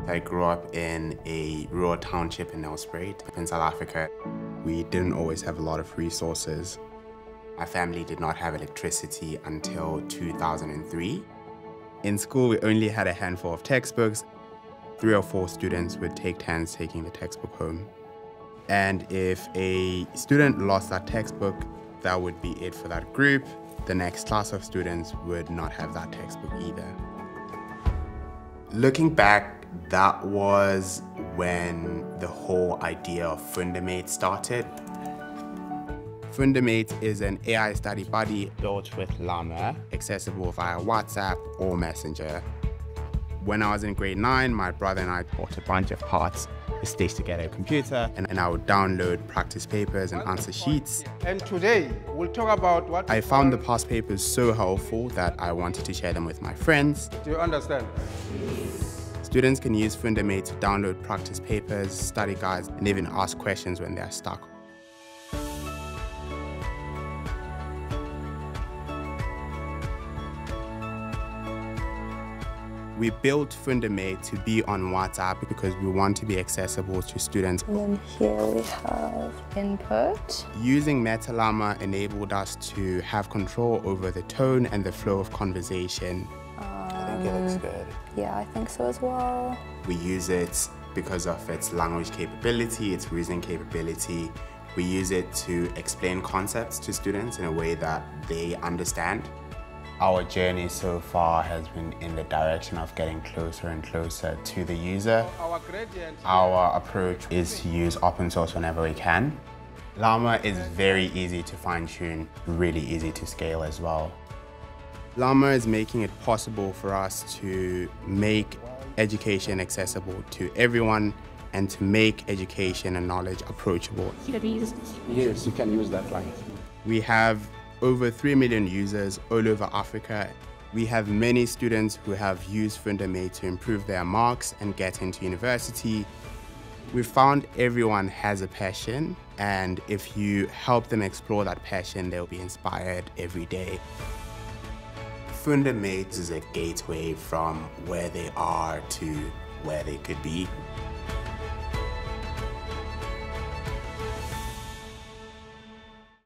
I grew up in a rural township in Nelspruit in South Africa. We didn't always have a lot of resources. My family did not have electricity until 2003. In school, we only had a handful of textbooks. 3 or 4 students would take turns taking the textbook home. And if a student lost that textbook, that would be it for that group. The next class of students would not have that textbook either. Looking back, that was when the whole idea of FoondaMate started. FoondaMate is an AI study buddy built with Llama, accessible via WhatsApp or Messenger. When I was in grade 9, my brother and I bought a bunch of parts to stitch together a computer, and I would download practice papers and answer sheets. And today, we'll talk about what... I found the past papers so helpful that I wanted to share them with my friends. Do you understand? Students can use FoondaMate to download practice papers, study guides, and even ask questions when they're stuck. We built FoondaMate to be on WhatsApp because we want to be accessible to students. And then here we have input. Using MetaLlama enabled us to have control over the tone and the flow of conversation. I think it looks good. Yeah, I think so as well. We use it because of its language capability, its reasoning capability. We use it to explain concepts to students in a way that they understand. Our journey so far has been in the direction of getting closer and closer to the user. Our approach is to use open source whenever we can. Llama is very easy to fine-tune, really easy to scale as well. Llama is making it possible for us to make education accessible to everyone and to make education and knowledge approachable. Yes, you can use that line. We have over 3 million users all over Africa. We have many students who have used FoondaMate to improve their marks and get into university. We found everyone has a passion, and if you help them explore that passion, they'll be inspired every day. FoondaMate is a gateway from where they are to where they could be.